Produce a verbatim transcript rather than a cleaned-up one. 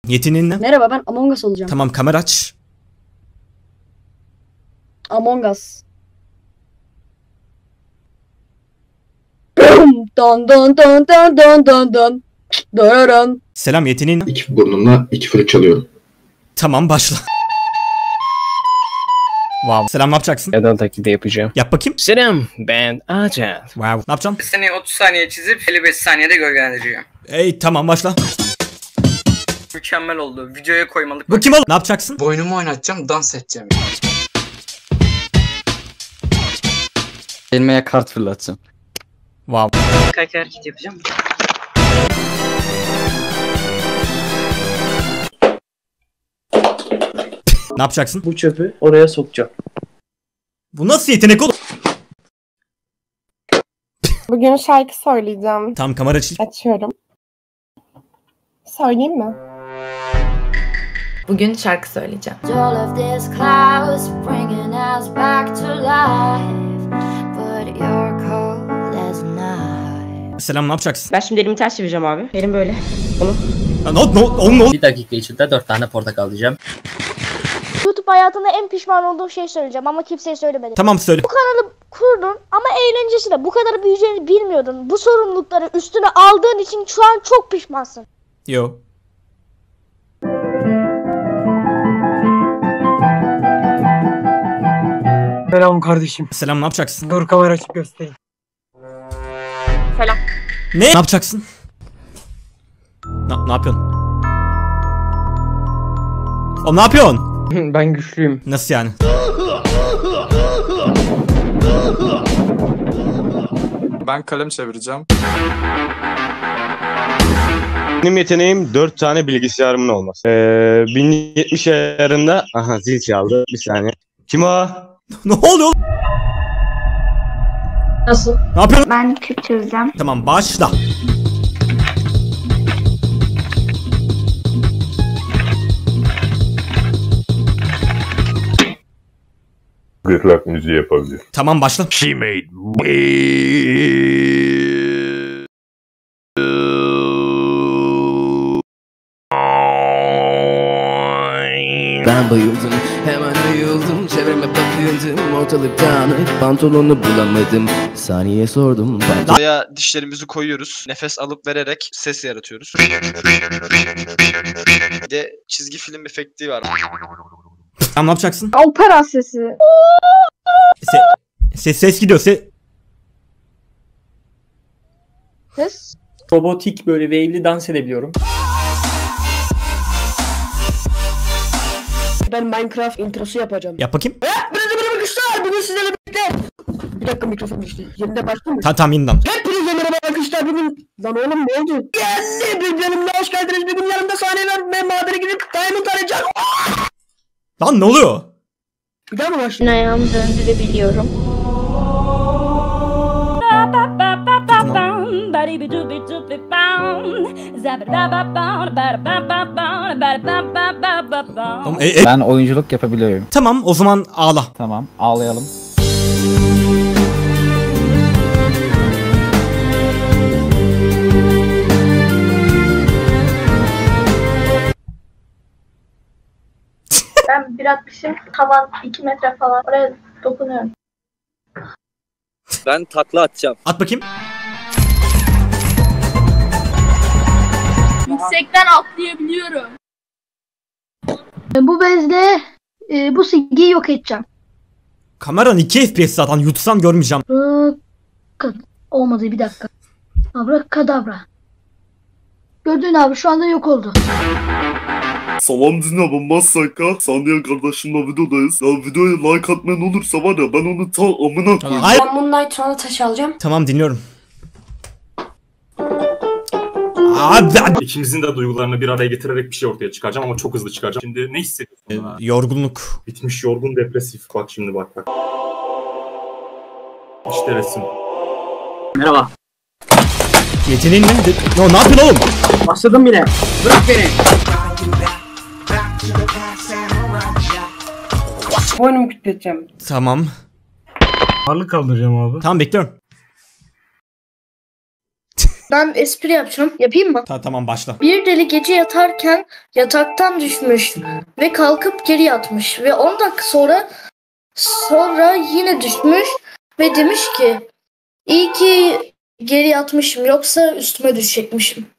Yeteneğin ne? Merhaba, ben Among Us olacağım. Tamam, kamera aç. Among Us. Don don don don don don don. Dararan. Selam, yeteneğin ne? İki burnumla iki flüt çalıyorum. Tamam, başla. Wow. Selam, ne yapacaksın? Neden taklidi yapacağım? Yap bakayım. Selam, ben Acar. Wow. Ne yapacaksın? Seni otuz saniye çizip elli beş saniyede gölgelendiriyor. Ey tamam, başla. Mükemmel oldu. Videoya koymalık. Bu kim oğlum? Ne yapacaksın? Boynumu oynatacağım, dans edeceğim. Elmeye kart fırlatacağım. Wow. Kaç hareket yapacağım. Ne yapacaksın? Bu çöpü oraya sokacağım. Bu nasıl yetenek oğlum? Bugün şarkı söyleyeceğim. Tamam, kamera aç. Açıyorum. Söyleyeyim mi? Bugün şarkı söyleyeceğim. Selam, ne yapacaksın? Ben şimdi elimi ters çevireceğim abi. Elim böyle. Bunu. Ne ne ne? Bir dakika içinde dört tane portakal diyeceğim. YouTube hayatında en pişman olduğum şey söyleyeceğim ama kimseye söylemedim. Tamam, söyle. Bu kanalı kurdun ama eğlencesi de bu kadar büyüyeceğini bilmiyordun. Bu sorumlulukları üstüne aldığın için şu an çok pişmansın. Yo. Selam kardeşim. Selam, ne yapacaksın? Dur kamera açıp göstereyim. Selam. Ne? Ne yapacaksın? Ne, ne yapıyorsun? O ne yapıyorsun? Ben güçlüyüm. Nasıl yani? Ben kalem çevireceğim. Benim yeteneğim dört tane bilgisayarımın olması. Ee, bin yetmiş ayarında... Aha, zil çaldı. Bir saniye. Kim o? Ne oluyor? Nasıl? Ne yapıyorsun? Ben küp çözeceğim. Tamam, başla. Gırtlak müziği yapabilir. Tamam, başla. She made Ben bayıldım, hemen ayıldım. Çevreme bakıyordum, ortalık dağınık. Pantolonu bulamadım, saniye sordum. Buraya dişlerimizi koyuyoruz. Nefes alıp vererek ses yaratıyoruz. Bir de çizgi film efekti var. Tamam, ne yapacaksın? Opera sesi. Se ses ses gidiyor. Se Ses. Robotik böyle wave'li dans edebiliyorum. Ben Minecraft introsu yapacağım. Yap bakayım. Hepinize merhaba arkadaşlar. Bugün sizlerle birlikte. Bir dakika, mikrofon düştü. Yerinde başlamış. Ta tamam, yeniden. Hepinize merhaba arkadaşlar. Bugün... Lan oğlum ne oldu? Geldi. Bir bölümde hoş geldiniz. Bugün yanımda sahne var. Ben madene gidip Diamond arayacağım. Lan ne oluyor? Bir daha mı başlayayım? Ayağımı döndürebiliyorum. Tamam, e, e. Ben oyunculuk yapabiliyorum. Tamam, o zaman ağla. Tamam, ağlayalım. Ben bir atmışım. Tavan iki metre falan. Oraya dokunuyorum. Ben takla atacağım. At bakayım. Yüksekten atlayabiliyorum. Bu bezle e, bu silgiyi yok edeceğim. Kameran iki F P S zaten, yutsam görmeyeceğim. Bırak. Olmadı, bir dakika. Abrakadabra. Gördün abi, şu anda yok oldu. Salam dinle, ben Masaka. Saniye kardeşimle videodayız. Ya videoya like atmayan olursa var ya, ben onu ta amına koyayım. Hayır. Ben Moonlight sonra taş alacağım. Tamam, dinliyorum. Abi, İkimizin de duygularını bir araya getirerek bir şey ortaya çıkaracağım ama çok hızlı çıkaracağım. Şimdi ne hissediyorsun? e, yorgunluk. Bitmiş, yorgun, depresif. Bak şimdi, bak bak. İşte resim. Merhaba. Yeteneğin ne? No, ne yapıyorsun oğlum? Başladım bile. Bırak beni. Boynumu kütleteceğim. Tamam. Ağırlık kaldıracağım abi. Tamam, bekliyorum. Ben espri yapacağım. Yapayım mı? Ta tamam başla. Bir deli gece yatarken yataktan düşmüş ve kalkıp geri yatmış ve on dakika sonra sonra yine düşmüş ve demiş ki iyi ki geri yatmışım yoksa üstüme düşecekmişim.